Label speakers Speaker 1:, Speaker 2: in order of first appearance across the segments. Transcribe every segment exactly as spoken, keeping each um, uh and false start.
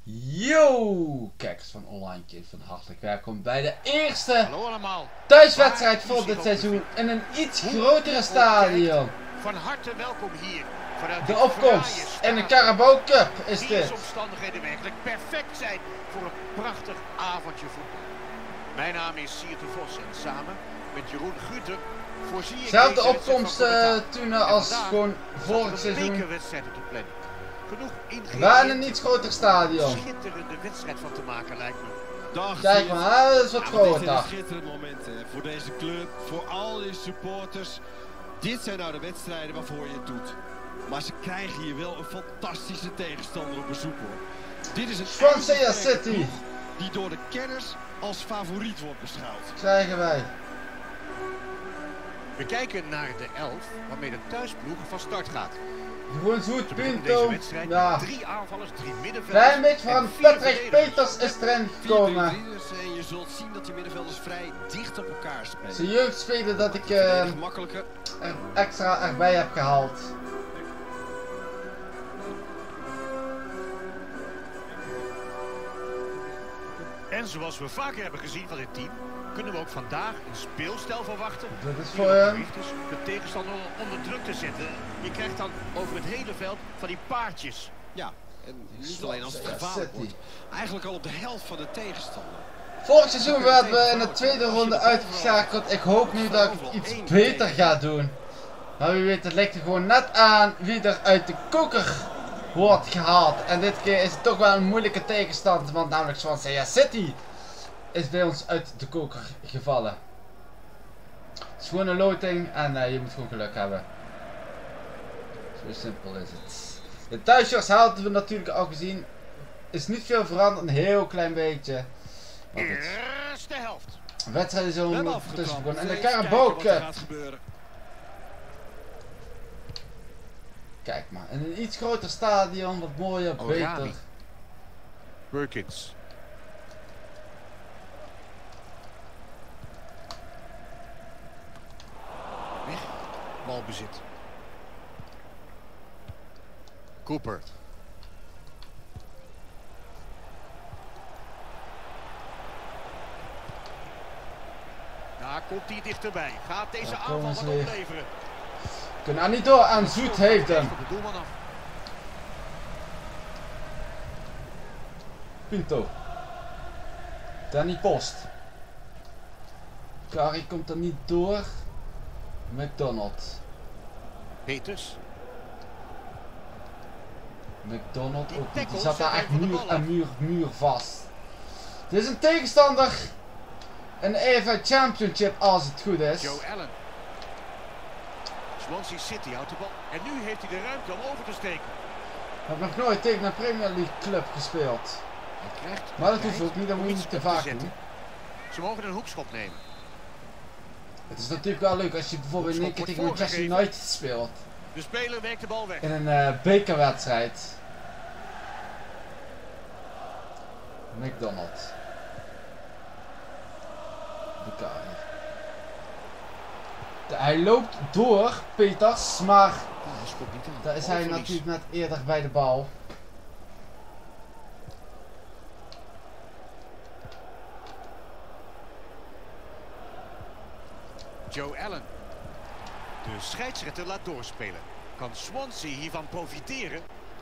Speaker 1: Yo, kijkers van Online Kid, van hartelijk welkom bij de eerste
Speaker 2: thuiswedstrijd
Speaker 1: voor dit seizoen in een iets grotere stadion.
Speaker 2: Van harte welkom hier.
Speaker 1: De opkomst en de Carabao Cup is dit.
Speaker 2: Deze omstandigheden werkelijk perfect zijn voor een prachtig avondje voetbal. Mijn naam is Siert de Vos en samen met Jeroen Guter voorzie ik
Speaker 1: Zelfde
Speaker 2: deze
Speaker 1: opkomst uh, toen als gewoon vorig seizoen.
Speaker 2: wedstrijd op de planning. Genoeg ingrediënten.
Speaker 1: Waar in een iets groter stadion.
Speaker 2: Schitterende wedstrijd van te maken lijkt me.
Speaker 3: Dag,
Speaker 1: Kijk maar, dat is wat
Speaker 3: ja, dit
Speaker 1: groter.
Speaker 3: is een schitterend moment hè, voor deze club, voor al die supporters. Dit zijn nou de wedstrijden waarvoor je het doet. Maar ze krijgen hier wel een fantastische tegenstander op bezoek hoor. Dit is een
Speaker 1: Swansea City
Speaker 3: die door de kenners als favoriet wordt beschouwd.
Speaker 1: Krijgen wij.
Speaker 2: We kijken naar de elf waarmee de thuisploeg van start gaat.
Speaker 1: Gewoon zoet,
Speaker 2: Deze
Speaker 1: Pinto.
Speaker 2: wedstrijd
Speaker 1: Ja.
Speaker 2: drie aanvallers, drie middenvelders.
Speaker 1: Klein beetje
Speaker 2: en
Speaker 1: van
Speaker 2: vier
Speaker 1: Patrick
Speaker 2: verdedigers.
Speaker 1: Peters is erin
Speaker 3: Vier
Speaker 1: gekomen.
Speaker 3: verdedigers en je zult zien dat die middenvelders vrij dicht op elkaar spelen.
Speaker 1: Zijn jeugdspeler dat ik uh,
Speaker 3: Verdedig makkelijker.
Speaker 1: er extra erbij heb gehaald.
Speaker 2: En zoals we vaker hebben gezien van dit team, kunnen we ook vandaag een speelstijl verwachten.
Speaker 1: Dat is
Speaker 2: die
Speaker 1: voor
Speaker 2: erop
Speaker 1: hem.
Speaker 2: gericht is de tegenstander onder druk te zetten. Je krijgt dan over het hele veld van die paardjes.
Speaker 3: Ja, en niet alleen als het
Speaker 1: Swansea
Speaker 3: gevaarlijk
Speaker 1: City.
Speaker 3: wordt. Eigenlijk al op de helft van de tegenstander.
Speaker 1: Vorig seizoen werden we in de tweede ronde uitgeschakeld. Ik hoop nu dat ik het iets beter ga doen. Maar wie weet, het ligt er gewoon net aan wie er uit de koker wordt gehaald. En dit keer is het toch wel een moeilijke tegenstand, want namelijk Swansea City is bij ons uit de koker gevallen. Het is gewoon een loting en uh, je moet gewoon geluk hebben. Zo simpel is het. De thuisshirts hadden we natuurlijk al gezien. Is niet veel veranderd, een heel klein beetje. Maar goed.
Speaker 2: Eerste helft.
Speaker 1: De wedstrijd is al
Speaker 3: We hebben
Speaker 1: tussen
Speaker 3: afgetrapt.
Speaker 1: begonnen. En de
Speaker 3: Even kijken
Speaker 1: Carabao
Speaker 3: wat er
Speaker 1: Cup.
Speaker 3: gaat gebeuren.
Speaker 1: Kijk maar, in een iets groter stadion, wat mooier,
Speaker 2: Oh,
Speaker 1: beter.
Speaker 2: Rami. Perkins. Weg. Balbezit. Cooper. Daar komt hij dichterbij. Gaat deze
Speaker 1: Daar
Speaker 2: aanval
Speaker 1: komen
Speaker 2: wat
Speaker 1: ze weer.
Speaker 2: opleveren?
Speaker 1: Kunnen er niet door aan Zoet heeft hem.
Speaker 2: Van de doelman af.
Speaker 1: Pinto. Danny Post. Kari komt er niet door. McDonald.
Speaker 2: Peters.
Speaker 1: McDonald
Speaker 2: Die
Speaker 1: ook niet. Die
Speaker 2: tackle
Speaker 1: zat daar
Speaker 2: zet
Speaker 1: echt
Speaker 2: hem van de
Speaker 1: muur
Speaker 2: bal
Speaker 1: aan
Speaker 2: af.
Speaker 1: muur, muur vast. Dit is een tegenstander. Een E F A Championship als het goed is.
Speaker 2: Joe Allen. Swansea City houdt de bal. En nu heeft hij de ruimte om over te steken.
Speaker 1: Ik heb nog nooit tegen een Premier League club gespeeld.
Speaker 2: Hij krijgt
Speaker 1: Maar dat
Speaker 2: tijd
Speaker 1: hoeft ook niet, dat
Speaker 2: om
Speaker 1: moet je
Speaker 2: iets
Speaker 1: niet te
Speaker 2: op
Speaker 1: vaak
Speaker 2: zetten.
Speaker 1: doen.
Speaker 2: Ze mogen een hoekschop nemen.
Speaker 1: Het is natuurlijk wel leuk als je bijvoorbeeld in één keer tegen
Speaker 2: Wordt
Speaker 1: Manchester
Speaker 2: voorgegeven.
Speaker 1: United speelt.
Speaker 2: De speler werkt de bal weg.
Speaker 1: In een uh, bekerwedstrijd. McDonald. Bukari. De- Hij loopt door, Peters, maar
Speaker 2: Oh, hij schopt niet aan.
Speaker 1: daar is hij
Speaker 2: Balverlies.
Speaker 1: natuurlijk net eerder bij de bal.
Speaker 2: Joe Allen. De scheidsrechter laat doorspelen. Kan Swansea hiervan profiteren?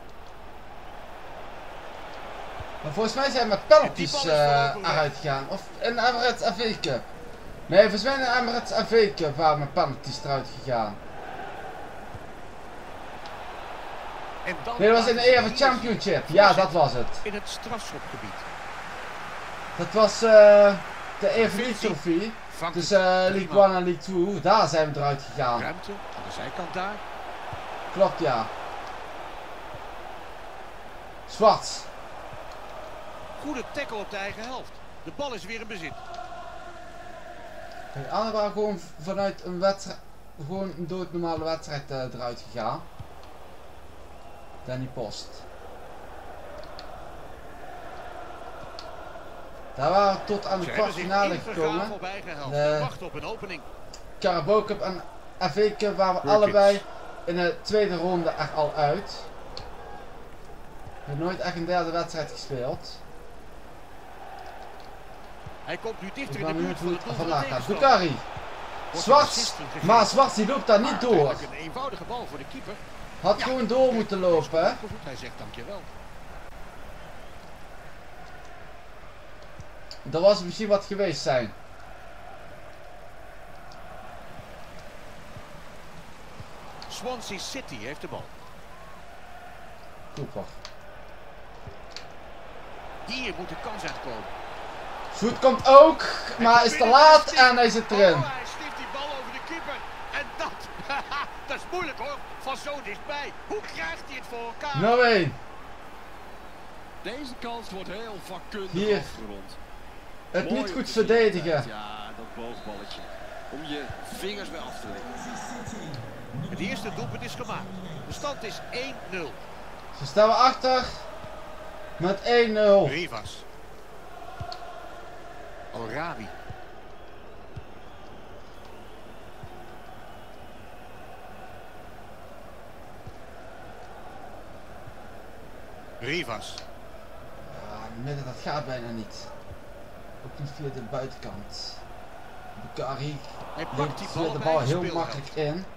Speaker 1: Maar volgens mij zijn we met
Speaker 2: En die
Speaker 1: penalties
Speaker 2: bal is
Speaker 1: uh,
Speaker 2: voorlopen weg.
Speaker 1: eruit gegaan. Of een Emirates F A Cup. Nee, volgens mij een Emirates F A Cup waar we met penalties eruit gegaan.
Speaker 2: En dan
Speaker 1: Nee, dat was in de E F A
Speaker 2: hier
Speaker 1: Championship. Ja, dat was het.
Speaker 2: in het strafschopgebied.
Speaker 1: Dat was uh, de E F A League trofee.
Speaker 2: Vangt
Speaker 1: Dus
Speaker 2: het
Speaker 1: uh, League
Speaker 2: prima.
Speaker 1: one en League two. Daar zijn we eruit gegaan.
Speaker 2: Ruimte aan de zijkant daar.
Speaker 1: Klopt, ja. Zwarts.
Speaker 2: Goede tackle op de eigen helft. De bal is weer in bezit.
Speaker 1: De anderen waren gewoon vanuit een wedstrijd, gewoon een doodnormale wedstrijd uh, eruit gegaan. Danny Post. Daar waren we tot aan de
Speaker 2: Ze hebben zich
Speaker 1: kwartfinale
Speaker 2: ingegraven
Speaker 1: gekomen.
Speaker 2: op eigen helft.
Speaker 1: De-
Speaker 2: Wacht op een opening.
Speaker 1: Carabao Cup en F A Cup waren we
Speaker 2: Perkins.
Speaker 1: allebei in de tweede ronde er al uit. heb nooit echt een derde wedstrijd gespeeld.
Speaker 2: Hij komt nu dichter
Speaker 1: Ik
Speaker 2: in
Speaker 1: ben
Speaker 2: de buurt
Speaker 1: benieuwd
Speaker 2: van
Speaker 1: hoe
Speaker 2: het
Speaker 1: het
Speaker 2: doel van de
Speaker 1: vandaag gaat.
Speaker 2: tegenstander.
Speaker 1: Bukari.
Speaker 2: Wordt
Speaker 1: Zwart.
Speaker 2: een assist gegeven.
Speaker 1: Maar Zwart die loopt daar niet
Speaker 2: Maar
Speaker 1: door.
Speaker 2: uiteindelijk een eenvoudige bal voor de keeper.
Speaker 1: Had
Speaker 2: Ja,
Speaker 1: gewoon door moeten lopen, hè.
Speaker 2: goed, hij zegt dankjewel.
Speaker 1: Dat was misschien wat geweest zijn.
Speaker 2: Swansea City heeft de bal.
Speaker 1: Cooper.
Speaker 2: Hier moet de kans uitkomen.
Speaker 1: Shoot komt ook, maar is te laat en hij zit erin.
Speaker 2: Oh, hij stift die bal over de keeper. En dat, dat is moeilijk hoor, van zo dichtbij. Hoe krijgt hij het voor elkaar?
Speaker 1: nul één.
Speaker 3: Deze kans wordt heel vakkundig
Speaker 1: Hier.
Speaker 3: afgerond.
Speaker 1: Het
Speaker 3: Mooi
Speaker 1: niet
Speaker 3: om
Speaker 1: goed
Speaker 3: te zien.
Speaker 1: verdedigen.
Speaker 3: Ja, dat boogballetje. Om je vingers bij af te leggen.
Speaker 2: Het eerste doelpunt is gemaakt. De stand is één nul.
Speaker 1: Ze staan we achter met één nul.
Speaker 2: Rivas. Orabi. Rivas.
Speaker 1: Ja, midden dat gaat bijna niet. Ook niet via de buitenkant. Bukari
Speaker 2: Hij pakt
Speaker 1: levert
Speaker 2: die
Speaker 1: via
Speaker 2: bal
Speaker 1: de
Speaker 2: bij
Speaker 1: bal
Speaker 2: de
Speaker 1: heel
Speaker 2: speelhelft.
Speaker 1: makkelijk in.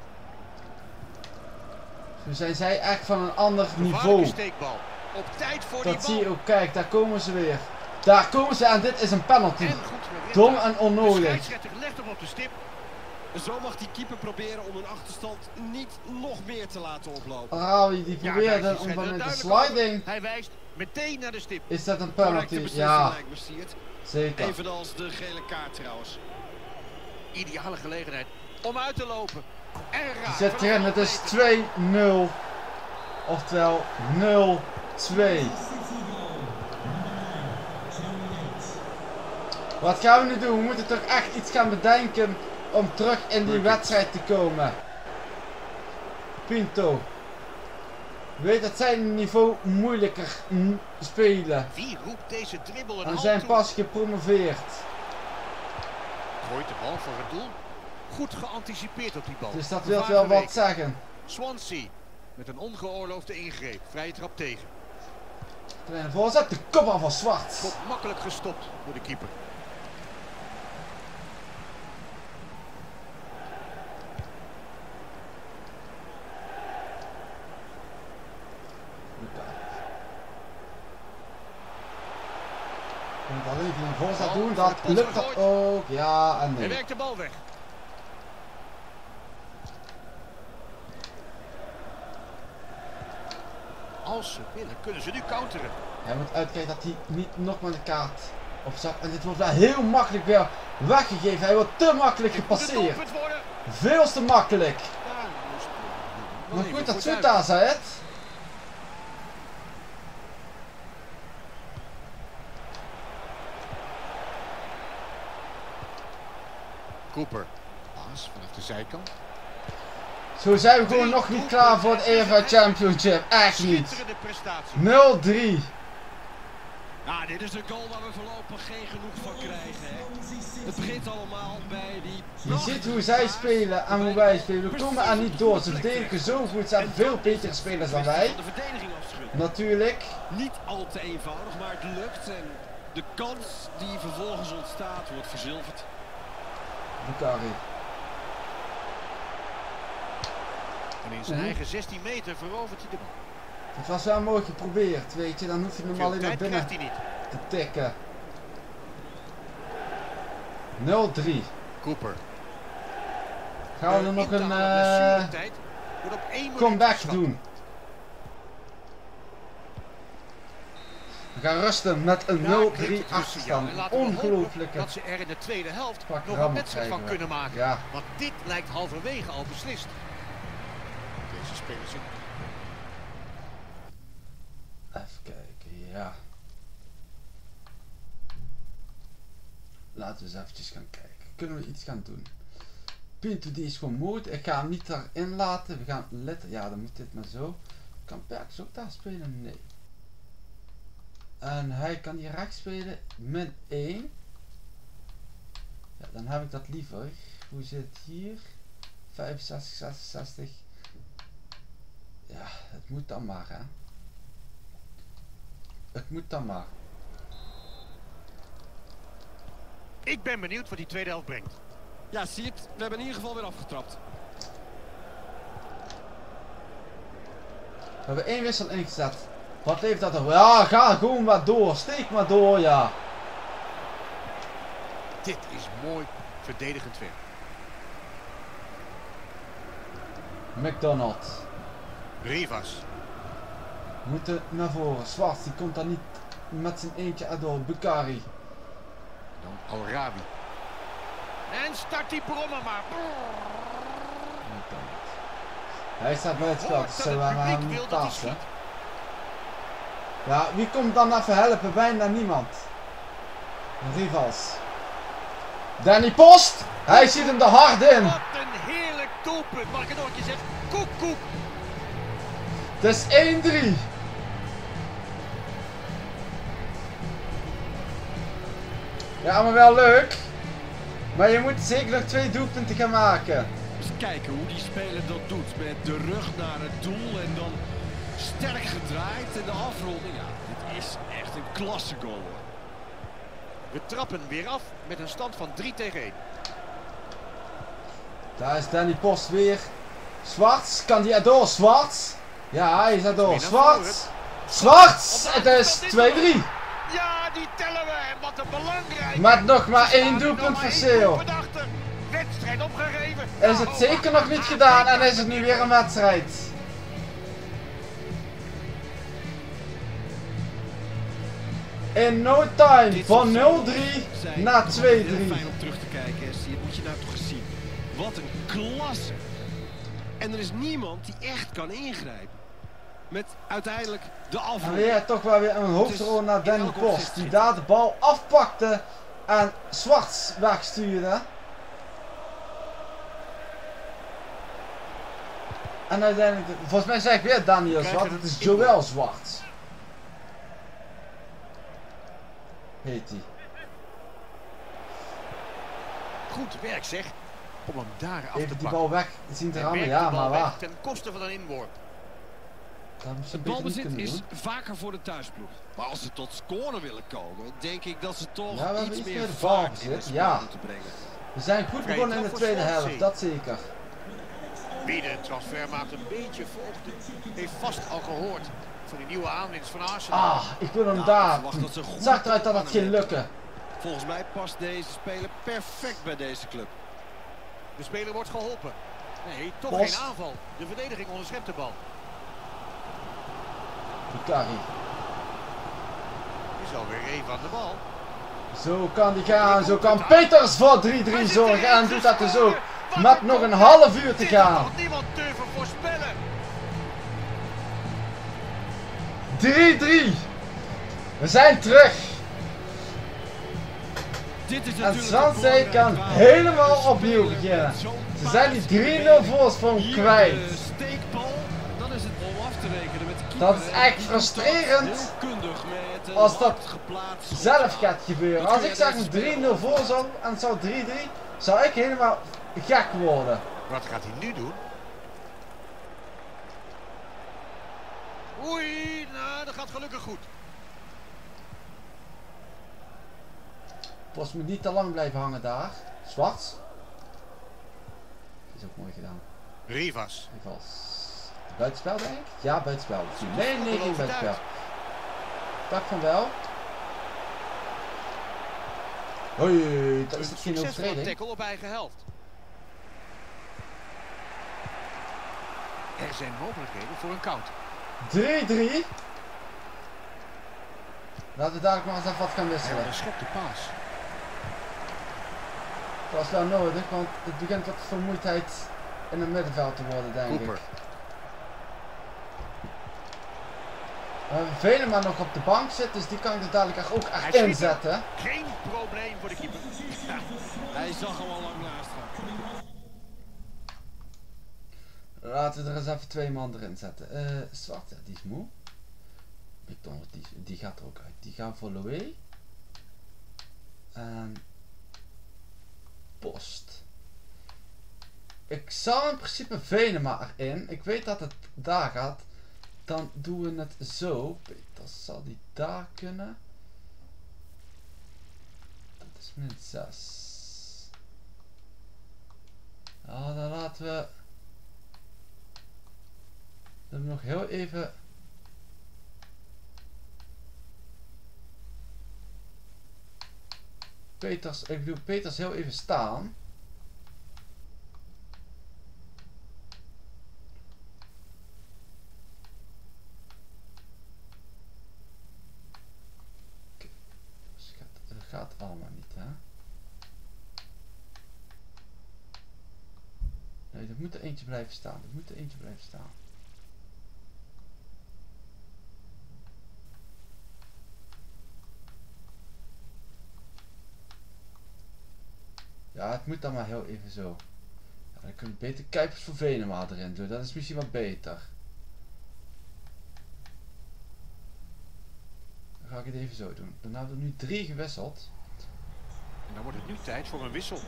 Speaker 1: Zo zijn zij echt van een ander
Speaker 2: Gevaarlijke
Speaker 1: niveau.
Speaker 2: steekbal. Op tijd voor die
Speaker 1: Dat
Speaker 2: bal.
Speaker 1: zie je ook, kijk, daar komen ze weer. Daar komen ze en dit is een penalty.
Speaker 2: En goed gered.
Speaker 1: Dom en
Speaker 2: De
Speaker 1: onnodig.
Speaker 2: scheidsrechter legt hem op de stip.
Speaker 3: Zo mag die keeper proberen om een achterstand niet nog meer te laten oplopen.
Speaker 1: Arawi die
Speaker 2: Ja, daar
Speaker 1: probeerde
Speaker 2: is
Speaker 1: om
Speaker 2: hij
Speaker 1: van
Speaker 2: er
Speaker 1: met de
Speaker 2: duidelijk over.
Speaker 1: sliding.
Speaker 2: Hij wijst meteen naar de stip.
Speaker 1: Is dat een
Speaker 3: Correcte
Speaker 1: penalty?
Speaker 3: beslissing
Speaker 1: Ja,
Speaker 3: lijkt me, Siert.
Speaker 1: zeker.
Speaker 3: Evenals de gele kaart trouwens.
Speaker 2: Ideale gelegenheid om uit te lopen. En raak.
Speaker 1: Zit
Speaker 2: vanaf
Speaker 1: erin, het is
Speaker 2: half meter.
Speaker 1: twee nul. Oftewel nul twee. Wat gaan we nu doen? We moeten toch echt iets gaan bedenken om terug in die wedstrijd te komen. Pinto. Weet dat zijn niveau moeilijker mm, spelen.
Speaker 2: Wie roept deze dribbel een
Speaker 1: En
Speaker 2: halt
Speaker 1: zijn
Speaker 2: toe?
Speaker 1: pas gepromoveerd.
Speaker 2: Gooit de bal voor het doel. Goed geanticipeerd op die bal.
Speaker 1: Dus dat wil
Speaker 2: Gevaar
Speaker 1: wel wat
Speaker 2: geweken.
Speaker 1: zeggen.
Speaker 2: Swansea met een ongeoorloofde ingreep. Vrije trap tegen.
Speaker 1: Kleine voorzet, de kopbal van Zwart.
Speaker 2: Komt makkelijk gestopt door de keeper.
Speaker 1: Je moet alleen via een voorzet
Speaker 2: Bal
Speaker 1: doen,
Speaker 2: voor
Speaker 1: dat
Speaker 2: de pot
Speaker 1: lukt dat
Speaker 2: gegooid.
Speaker 1: ook. Ja en
Speaker 2: Hij
Speaker 1: nee.
Speaker 2: werkt de bal weg. Als ze willen, kunnen ze nu counteren.
Speaker 1: Hij moet uitkijken dat hij niet nog met de kaart op zak. En dit wordt wel heel makkelijk weer weggegeven. Hij wordt te makkelijk
Speaker 2: Dit moet een
Speaker 1: gepasseerd.
Speaker 2: doelpunt worden.
Speaker 1: Veel te makkelijk.
Speaker 2: Ja, moest, uh,
Speaker 1: Maar
Speaker 2: even
Speaker 1: goed dat
Speaker 2: vooruit.
Speaker 1: Soeta zei het.
Speaker 2: Cooper. Paas vanaf de zijkant.
Speaker 1: Zo zijn we gewoon nog niet klaar voor het E F L Championship. Echt niet.
Speaker 2: Schitterende prestatie.
Speaker 1: nul drie.
Speaker 3: Ja, dit is een goal waar we voorlopig geen genoeg van krijgen. Hè. Het begint allemaal bij die...
Speaker 1: Je ziet hoe zij spelen en hoe wij spelen. We komen er niet door. Ze verdedigen zo goed. Ze hebben veel betere spelers dan wij.
Speaker 3: de verdediging afschudden.
Speaker 1: Natuurlijk.
Speaker 3: Niet al te eenvoudig, maar het lukt. En de kans die vervolgens ontstaat wordt verzilverd.
Speaker 1: Bukari.
Speaker 2: En in zijn
Speaker 1: Mhm.
Speaker 2: eigen zestien meter verovert hij de bal.
Speaker 1: Het was wel mooi geprobeerd, weet je. Dan hoef je hem
Speaker 2: Veel
Speaker 1: alleen naar
Speaker 2: tijd
Speaker 1: binnen
Speaker 2: krijgt hij niet.
Speaker 1: te tikken. nul drie.
Speaker 2: Cooper.
Speaker 1: Gaan we er nog een
Speaker 2: Interne
Speaker 1: eh,
Speaker 2: blessuretijd wordt op één minuut
Speaker 1: comeback
Speaker 2: geschat.
Speaker 1: doen. We gaan rusten met een
Speaker 2: Ja,
Speaker 1: nul
Speaker 2: klinkt
Speaker 1: drie
Speaker 2: het dus signaal. En
Speaker 1: achterstand.
Speaker 2: laten we hopen
Speaker 1: Ongelooflijke.
Speaker 2: dat ze er in de tweede helft
Speaker 1: Pak
Speaker 2: nog een
Speaker 1: rammen
Speaker 2: wedstrijd van
Speaker 1: krijgen we.
Speaker 2: kunnen maken.
Speaker 1: Ja.
Speaker 2: Want dit lijkt halverwege al beslist. Deze spelers in.
Speaker 1: Even kijken, ja. Laten we eens eventjes gaan kijken. Kunnen we iets gaan doen? Pinto die is gewoon mooi. Ik ga hem niet daarin laten. We gaan letten. Ja, dan moet dit maar zo. Kan Perks ook daar spelen? Nee. En hij kan hier rechts spelen. Min één. Ja, dan heb ik dat liever. Hoe zit het hier? vijfenzestig, zesenzestig. Ja, het moet dan maar, hè. Het moet dan maar.
Speaker 2: Ik ben benieuwd wat die tweede helft brengt.
Speaker 3: Ja, zie je het? We hebben in ieder geval weer afgetrapt.
Speaker 1: We hebben één wissel ingezet. Wat heeft dat er? Ja, ga gewoon maar door. Steek maar door, ja.
Speaker 2: Dit is mooi verdedigend werk.
Speaker 1: McDonald.
Speaker 2: Rivas.
Speaker 1: We moeten naar voren. Zwart, die komt daar niet met zijn eentje erdoor. Bukari.
Speaker 2: Dan Al-Rabi. En start die brommen maar.
Speaker 1: McDonald. Hij staat bij het veld, dus zullen we hem moeten passen. Ja, wie komt dan even helpen? Bijna niemand. Rivas. Danny Post! Hij ziet hem er hard in!
Speaker 2: Wat een heerlijk doelpunt, mag ik het nog een keer zeggen? Koek, koek!
Speaker 1: Het is één drie. Ja, maar wel leuk. Maar je moet zeker nog twee doelpunten gaan maken.
Speaker 3: Eens kijken hoe die speler dat doet. Met de rug naar het doel en dan sterk gedraaid. En de afronding, ja, dit is echt een klasse goal.
Speaker 2: We trappen weer af met een stand van drie tegen één.
Speaker 1: Daar is Danny Post weer. Zwarts, kan die erdoor? Zwarts? Ja, hij is erdoor. Zwarts! Zwarts! Het is twee drie.
Speaker 2: Ja, die tellen we. En wat een belangrijk.
Speaker 1: Met nog maar één doelpunt verschil.
Speaker 2: Wedstrijd opgegeven.
Speaker 1: Is het zeker nog niet gedaan en is het nu weer een wedstrijd. In no time van nul drie naar twee drie.
Speaker 3: Fijn om terug te kijken, Essie. Dat moet je nou toch eens zien. Wat een klasse. En er is niemand die echt kan ingrijpen. Met uiteindelijk de
Speaker 1: En
Speaker 3: afronding.
Speaker 1: weer toch wel weer een hoofdrol naar Danny Post. Die daar de bal afpakte en Zwarts wegstuurde. En uiteindelijk, volgens mij zeg ik weer Daniel Zwart, het is Joël Zwarts. Heet hij.
Speaker 2: Goed werk zeg. Om hem daar af te
Speaker 1: Even die
Speaker 2: pakken.
Speaker 1: bal weg zien te
Speaker 2: Hij
Speaker 1: rammen,
Speaker 2: werkt
Speaker 1: ja
Speaker 2: de bal
Speaker 1: maar
Speaker 2: weg
Speaker 1: waar.
Speaker 2: ten koste van een inworp.
Speaker 1: Dat hebben ze
Speaker 3: Het
Speaker 1: beter niet
Speaker 3: balbezit
Speaker 1: kunnen
Speaker 3: is
Speaker 1: doen.
Speaker 3: vaker voor de thuisploeg. Maar als ze tot scoren willen komen, denk ik dat ze toch
Speaker 1: Ja, we hebben
Speaker 3: iets
Speaker 1: iets
Speaker 3: meer
Speaker 1: meer de
Speaker 3: vaart in
Speaker 1: balbezit,
Speaker 3: het spel
Speaker 1: ja.
Speaker 3: moeten brengen.
Speaker 1: We zijn goed
Speaker 2: Vrije
Speaker 1: begonnen in de
Speaker 2: trap voor
Speaker 1: tweede
Speaker 2: Swansea.
Speaker 1: helft, dat zeker.
Speaker 2: Wie de transfermarkt een beetje volgde, heeft vast al gehoord van die nieuwe aanwinst van Arsenal.
Speaker 1: Ah, ik wil hem
Speaker 3: Nou,
Speaker 1: daar.
Speaker 3: ik verwacht dat ze goed
Speaker 1: Het zag eruit dat het ging lukken.
Speaker 3: Volgens mij past deze speler perfect bij deze club.
Speaker 2: De speler wordt geholpen. Nee, toch
Speaker 1: Post.
Speaker 2: geen aanval. De verdediging onderschept de bal.
Speaker 1: Bukari.
Speaker 2: Is alweer even aan de bal.
Speaker 1: Zo kan die gaan, zo kan Peters voor drie drie zorgen en doet dat dus ook. Met nog een half uur te gaan.
Speaker 2: Dit had niemand durven voorspellen.
Speaker 1: drie drie. We zijn terug.
Speaker 3: Dit is
Speaker 1: En
Speaker 3: natuurlijk
Speaker 1: Swansea
Speaker 3: een
Speaker 1: kan
Speaker 3: belangrijk
Speaker 1: helemaal
Speaker 3: verhaal.
Speaker 1: opnieuw
Speaker 3: Speler
Speaker 1: beginnen.
Speaker 3: met zo'n
Speaker 1: Ze zijn die
Speaker 3: basisbeweging.
Speaker 1: drie nul voorsprong
Speaker 3: Hier
Speaker 1: kwijt.
Speaker 3: de steekbal, dan is het om af te rekenen met de keeper.
Speaker 1: Dat is
Speaker 3: En
Speaker 1: echt
Speaker 3: die
Speaker 1: frustrerend
Speaker 3: doet dat heel kundig met een
Speaker 1: als dat
Speaker 3: hard geplaatst schot.
Speaker 1: Zelf gaat gebeuren.
Speaker 3: Dat
Speaker 1: Als
Speaker 3: kun
Speaker 1: ik
Speaker 3: je
Speaker 1: zeg
Speaker 3: deze
Speaker 1: een drie
Speaker 3: speler
Speaker 1: nul voor zou en het zou drie drie, zou ik helemaal gek worden.
Speaker 2: Wat gaat hij nu doen? Oei, nou, dat gaat gelukkig goed.
Speaker 1: Post moet niet te lang blijven hangen daar. Zwart. Is ook mooi gedaan.
Speaker 2: Rivas.
Speaker 1: Even als buitenspel denk ik? Ja, buitenspel. Nee, nee, geen buitenspel. Tak van wel. Hoi, dat is
Speaker 2: Een
Speaker 1: geen
Speaker 2: succesvolle
Speaker 1: overtreding.
Speaker 2: tackle op eigen helft. Er zijn mogelijkheden voor een counter.
Speaker 1: drie drie. Laten we dadelijk nog eens even wat gaan wisselen.
Speaker 2: Onderschept de paas.
Speaker 1: Dat is wel nodig, want het begint wat vermoeidheid in het middenveld te worden, denk
Speaker 2: Cooper.
Speaker 1: ik. We hebben Velema nog op de bank zitten, dus die kan ik er dadelijk echt ook echt
Speaker 2: schiet
Speaker 1: inzetten.
Speaker 2: Geen probleem voor de keeper. Ja.
Speaker 3: Hij zag hem al lang naast gaan.
Speaker 1: Laten we er eens even twee man erin zetten. Uh, Zwart, ja, die is moe. McDonald, die, die gaat er ook uit. Die gaan voor Louis. En Post. Ik zou in principe Venema erin. Ik weet dat het daar gaat. dan doen we het zo. Peters, zal die daar kunnen? Dat is min zes. Nou, dan laten we... Dan nog heel even... Peters, ik bedoel Peters heel even staan. Okay. Dus gaat, dat gaat allemaal niet, hè? Nee, er moet er eentje blijven staan. Er moet er eentje blijven staan. Ja, het moet dan maar heel even zo. Ja, dan kun je beter Kuipers voor Venema erin doen. Dat is misschien wat beter. Dan ga ik het even zo doen. Dan hebben we nu drie gewisseld.
Speaker 2: En dan wordt het nu tijd voor een wissel.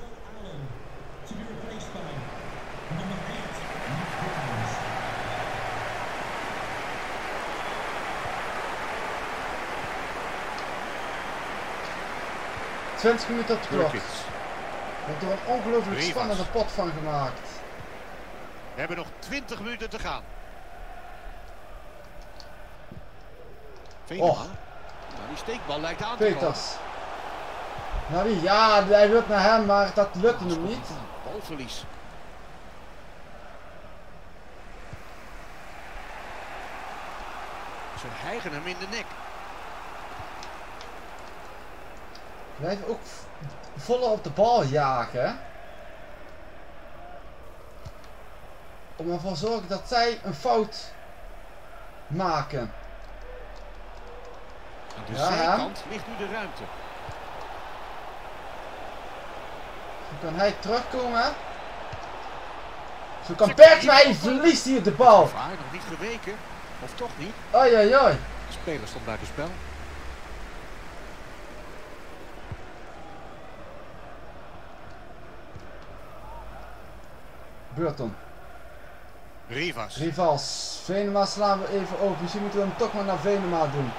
Speaker 1: twintig minuten op de klok. We hebben er een ongelooflijk spannende pot van gemaakt.
Speaker 2: We hebben nog twintig minuten te gaan.
Speaker 1: Och.
Speaker 2: Nou, die steekbal lijkt aan te
Speaker 1: Peters. Naar wie? Ja, hij wil naar hem, maar dat lukte hem niet.
Speaker 2: Balverlies. Ze hijgen hem in de nek.
Speaker 1: Blijven ook voller op de bal jagen. Om ervoor te zorgen dat zij een fout maken.
Speaker 2: Aan de
Speaker 1: Ja,
Speaker 2: zijkant ligt nu de ruimte.
Speaker 1: Zo kan hij terugkomen. Zo kan Bergwijn verliest hier de bal.
Speaker 2: Gevaar, nog niet geweken. Of toch niet?
Speaker 1: Oi, oi, oi.
Speaker 2: De speler stond buiten spel.
Speaker 1: Burton.
Speaker 2: Rivas.
Speaker 1: Rivals. Venema slaan we even over. Misschien moeten we hem toch maar naar Venema doen.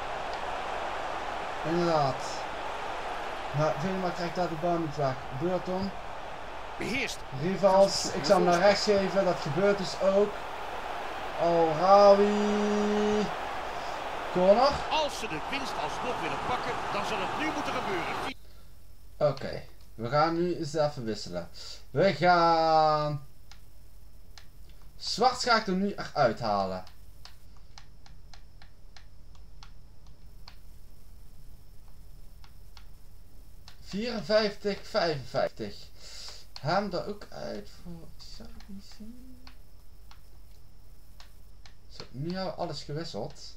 Speaker 1: Inderdaad. Maar Venema krijgt daar de bal niet weg. Burton.
Speaker 2: Beheerst.
Speaker 1: Rivals. Ik zal hem naar rechts geven. Dat gebeurt dus ook. Oh, Rawi. Corner.
Speaker 2: Als ze de winst alsnog willen pakken, dan zal het nu moeten gebeuren.
Speaker 1: Oké. Okay. We gaan nu eens even wisselen. We gaan... Zwart ga ik er nu eruit halen. vierenvijftig, vijfenvijftig. Hem er ook uit voor... Zal ik niet zien? Zo, nu hebben we alles gewisseld.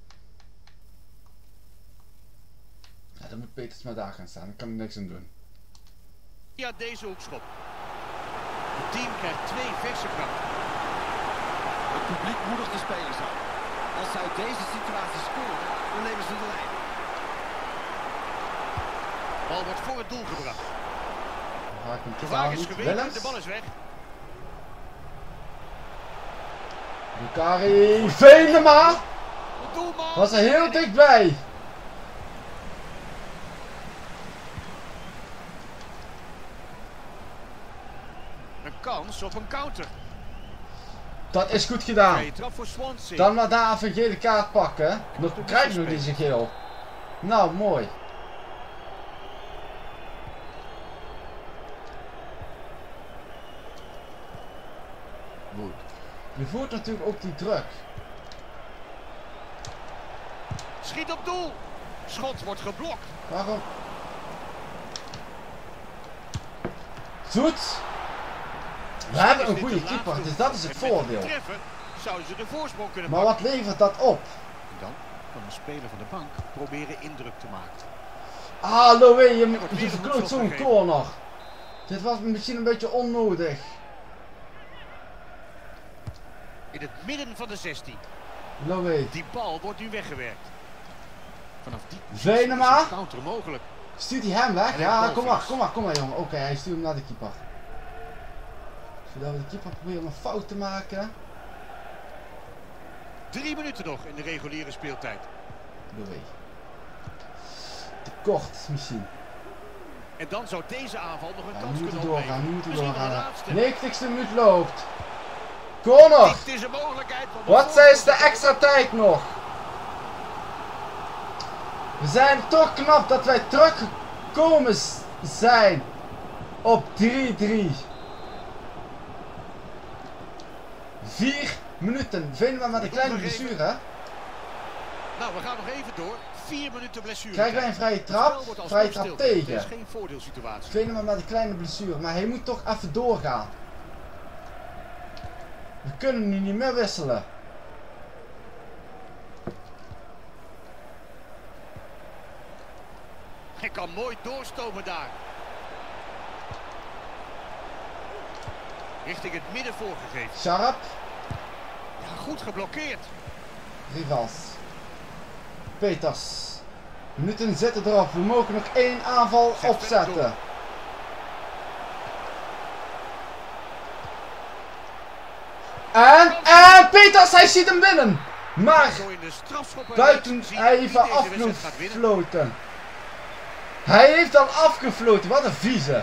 Speaker 1: Ja, dan moet Peters maar daar gaan staan. Dan kan ik niks aan doen.
Speaker 2: Ja, deze hoekschop. Het team krijgt twee verse krachten.
Speaker 3: Het publiek moedigt de spelers aan. Als ze uit deze situatie scoren, dan nemen ze de lijn.
Speaker 2: De bal wordt voor het doel gebracht.
Speaker 1: Dan ga ik hem
Speaker 2: Gevaar
Speaker 1: totaal
Speaker 2: is
Speaker 1: niet.
Speaker 2: geweken,
Speaker 1: Willems.
Speaker 2: de bal is weg.
Speaker 1: Bukari. Venema.
Speaker 2: De doelman.
Speaker 1: Was er heel dichtbij.
Speaker 2: Een kans op een counter.
Speaker 1: Dat is goed gedaan.
Speaker 2: Vrije trap voor Swansea.
Speaker 1: Dan maar daar even een gele kaart pakken. Nog krijg je nog deze geel. Nou, mooi.
Speaker 2: Mooi.
Speaker 1: Je voelt natuurlijk ook die druk.
Speaker 2: Schiet op doel. Schot wordt geblokt.
Speaker 1: Waarom? Goed. We hebben een goede keeper, dus dat is het voordeel.
Speaker 2: Treffen zouden ze de voorsprong kunnen
Speaker 1: Maar
Speaker 2: pakken.
Speaker 1: wat levert dat op?
Speaker 2: Dan kan een speler van de bank proberen indruk te maken.
Speaker 1: Ah, Loé, je,
Speaker 2: wordt
Speaker 1: je
Speaker 2: weer een
Speaker 1: verkloot
Speaker 2: hoekschop
Speaker 1: zo'n
Speaker 2: gegeven.
Speaker 1: corner. Dit was misschien een beetje onnodig.
Speaker 2: In het midden van de zestien.
Speaker 1: Loé.
Speaker 2: Die bal wordt nu weggewerkt. Vanaf die
Speaker 1: Venema?
Speaker 2: is een counter mogelijk.
Speaker 1: Stuurt hij hem weg?
Speaker 2: En
Speaker 1: Ja,
Speaker 2: hij
Speaker 1: kom maar,
Speaker 2: balverlies.
Speaker 1: kom maar, kom maar jongen. Oké, hij stuurt hem naar de keeper. Zodat we de keeper proberen om een fout te maken.
Speaker 2: Drie minuten nog in de reguliere speeltijd.
Speaker 1: Louis. Te kort misschien.
Speaker 2: En dan zou deze aanval nog een
Speaker 1: Ja,
Speaker 2: kans
Speaker 1: nu
Speaker 2: kunnen
Speaker 1: moeten doorgaan, nu moeten
Speaker 2: Misschien
Speaker 1: doorgaan.
Speaker 2: wel de laatste.
Speaker 1: negentigste minuut loopt. Corner.
Speaker 2: Dit is een mogelijkheid. om
Speaker 1: Wat
Speaker 2: de
Speaker 1: is de extra tijd nog? We zijn toch knap dat wij teruggekomen zijn op drie drie. Vier minuten. Vinden we met een kleine blessure, hè?
Speaker 2: Nou, we gaan nog even door. Vier minuten blessure.
Speaker 1: Krijgen wij een vrije trap? Vrije trap tegen.
Speaker 2: Het is geen voordeelsituatie.
Speaker 1: Vinden we met een kleine blessure. Maar hij moet toch even doorgaan. We kunnen nu niet meer wisselen.
Speaker 2: Hij kan mooi doorstomen daar. Richting het midden voorgegeven.
Speaker 1: Sharp.
Speaker 2: Ja, goed geblokkeerd.
Speaker 1: Rivals. Peters. Minuten zitten erop. We mogen nog één aanval opzetten. En, en Peters, hij ziet hem binnen. Maar buiten, hij heeft al afgefloten. Hij heeft al afgefloten. Wat een vieze.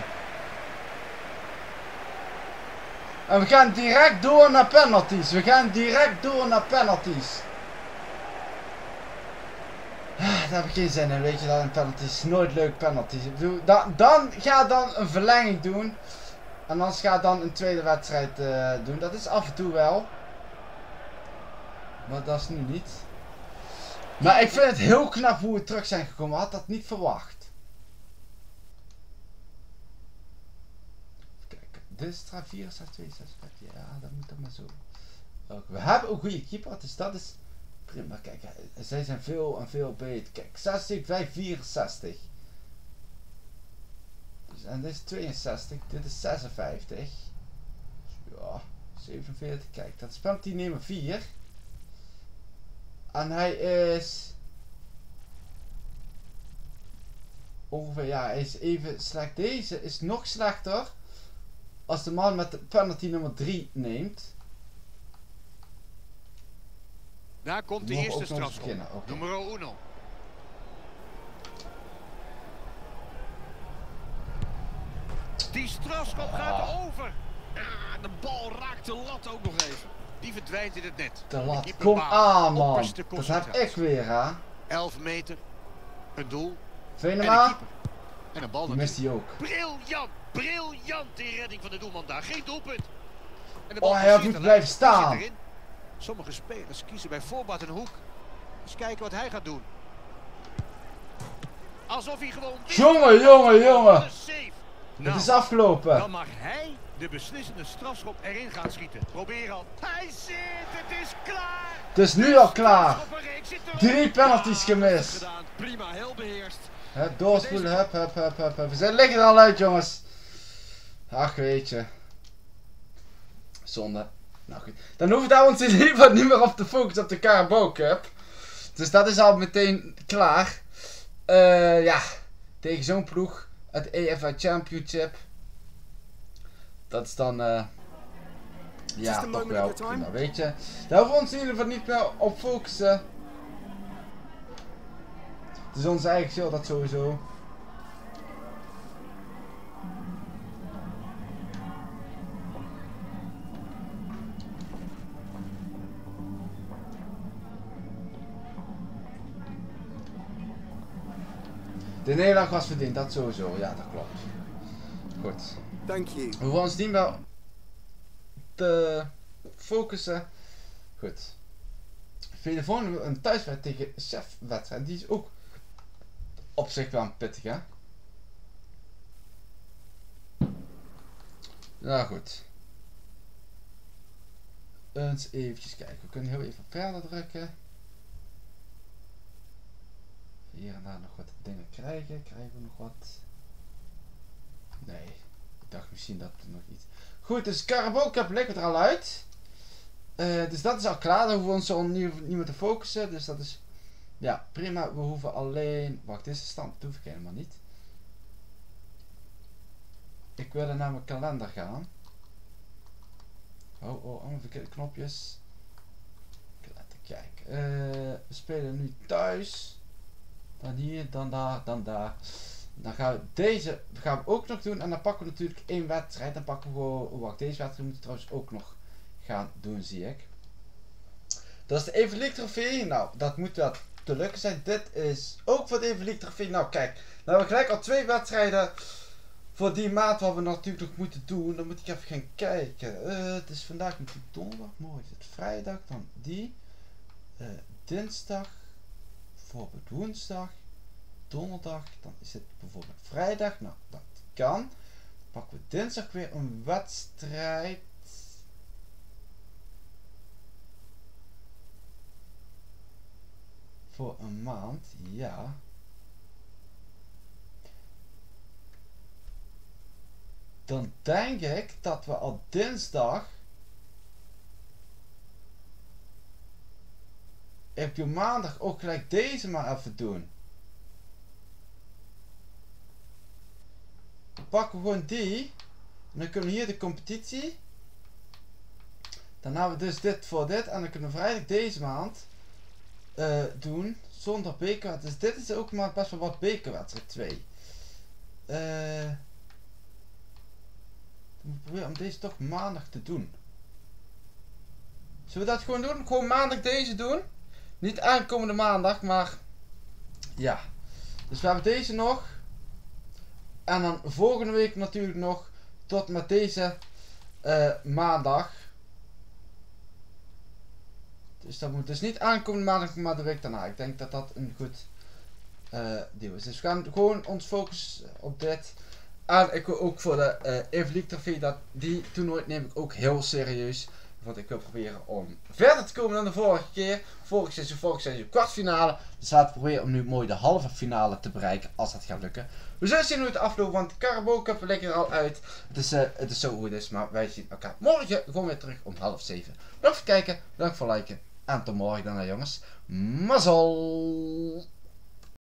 Speaker 1: En we gaan direct door naar penalties. We gaan direct door naar penalties. Daar heb ik geen zin in, weet je dat, in penalties. Nooit leuk penalties. Ik bedoel, dan, dan ga dan een verlenging doen. En anders ga dan een tweede wedstrijd uh, doen. Dat is af en toe wel. Maar dat is nu niet. Maar ik vind het heel knap hoe we terug zijn gekomen. Had dat niet verwacht. Kijk, dit is vier, zes, twee, zes, vijf. Ja, dat moet dan maar zo. Ook, we hebben een goede keeper, dus dat is prima. Kijk, zij zijn veel en veel beter. Kijk, zestig, wij vierenzestig. Dus, en dit is tweeënzestig, dit is zesenvijftig. Ja, zevenenveertig. Kijk, dat is penalty nummer vier. En hij is ongeveer, ja, hij is even slecht. Deze is nog slechter als de man met de penalty nummer drie neemt.
Speaker 2: Daar komt de eerste strafschop. Okay. Numero uno. Die strafschop ah. gaat over.
Speaker 3: Ah, de bal raakt de lat ook nog even.
Speaker 2: Die verdwijnt in het net.
Speaker 1: De lat, kom aan man. Dat heb ik weer, hè.
Speaker 2: elf meter. Een doel.
Speaker 1: Venema.
Speaker 2: En, en een bal
Speaker 1: die mist hij ook.
Speaker 2: Briljant, briljant die redding van de doelman daar. Geen doelpunt. En de
Speaker 1: bal oh, hij had moeten blijven staan.
Speaker 2: Sommige spelers kiezen bij voorbaat een hoek. Eens kijken wat hij gaat doen. Alsof hij gewoon...
Speaker 1: Jongen, jongen, jongen.
Speaker 2: Nou,
Speaker 1: het is afgelopen.
Speaker 2: Dan mag hij de beslissende strafschop erin gaan schieten. Probeer al. Hij zit, het is klaar.
Speaker 1: Het is nu al klaar. Drie penalties gemist.
Speaker 3: Prima, heel beheerst.
Speaker 1: Hup, doorspoelen, hup, hup, hup, hup, hup. We zijn liggen er al uit, jongens. Ach, weet je. Zonde. Nou goed. Dan hoeven we ons in ieder geval niet meer op te focussen op de Carabao Cup. Dus dat is al meteen klaar. Uh, ja, tegen zo'n ploeg. Het E F L Championship. Dat is dan, uh, ja, toch wel prima, weet je. Daar hoeven we ons in ieder geval niet meer op focussen. Het is onze eigen show, dat sowieso. De nederlaag was verdiend, dat sowieso. Ja, dat klopt. Goed.
Speaker 4: Thank you.
Speaker 1: We hoeven ons niet meer te focussen. Goed. Vind je de volgende een thuiswedstrijd tegen chefwedstrijd. Die is ook op zich wel een pittig, hè? Nou goed. Eens eventjes kijken. We kunnen heel even verder drukken. Hier en daar nog wat dingen krijgen. Krijgen we nog wat? Nee. Ik dacht misschien dat er nog iets... Goed, dus Carabao Cup ligt er al uit. Uh, dus dat is al klaar. Dan hoeven we ons zo niet, niet meer te focussen. Dus dat is... Ja, prima. We hoeven alleen... Wacht, dit is de stand. Dat hoef ik helemaal niet. Ik wil naar mijn kalender gaan. Oh, oh, allemaal verkeerde knopjes. Kijk, uh, we spelen nu thuis. Dan hier, dan daar, dan daar. Dan gaan we deze gaan we ook nog doen. En dan pakken we natuurlijk één wedstrijd. Dan pakken we gewoon... Oh, wacht, deze wedstrijd moeten we trouwens ook nog gaan doen, zie ik. Dat is de Evenleague trofee. Nou, dat moet wel te lukken zijn. Dit is ook voor de Evenleague trofee. Nou, kijk. Nou hebben we gelijk al twee wedstrijden voor die maand wat we natuurlijk nog moeten doen. Dan moet ik even gaan kijken. Uh, het is vandaag natuurlijk donderdag. Morgen is het vrijdag. Dan die. Uh, dinsdag. Bijvoorbeeld woensdag. Donderdag. Dan is het bijvoorbeeld vrijdag. Nou, dat kan. Dan pakken we dinsdag weer een wedstrijd. Voor een maand, ja. Dan denk ik dat we al dinsdag... Heb je maandag ook gelijk deze maar even doen. Dan pakken we gewoon die. En dan kunnen we hier de competitie. Dan hebben we dus dit voor dit. En dan kunnen we vrijdag deze maand... Uh, doen zonder bekerwedstrijd. Dus dit is ook maar best wel wat bekerwedstrijd twee. Uh, ik probeer om deze toch maandag te doen. Zullen we dat gewoon doen? Gewoon maandag deze doen. Niet aankomende maandag, maar ja. Dus we hebben deze nog. En dan volgende week natuurlijk nog tot met deze uh, maandag. Dus dat moet dus niet aankomende maandag, maar de week daarna. Ik denk dat dat een goed uh, deal is. Dus we gaan gewoon ons focussen op dit. En ik wil ook voor de uh, Evenleague trofee, dat die toernooi neem ik ook heel serieus. Want ik wil proberen om verder te komen dan de vorige keer. Vorig seizoen, vorig seizoen kwartfinale. Dus laten we proberen om nu mooi de halve finale te bereiken, als dat gaat lukken. We zullen zien hoe het afloopt, want de Carabao Cup ligt er al uit. Het is, uh, het is zo hoe het is, maar wij zien elkaar morgen gewoon weer terug om half zeven. Bedankt voor het kijken, bedankt voor het liken. En tot morgen dan, jongens. Mazzel!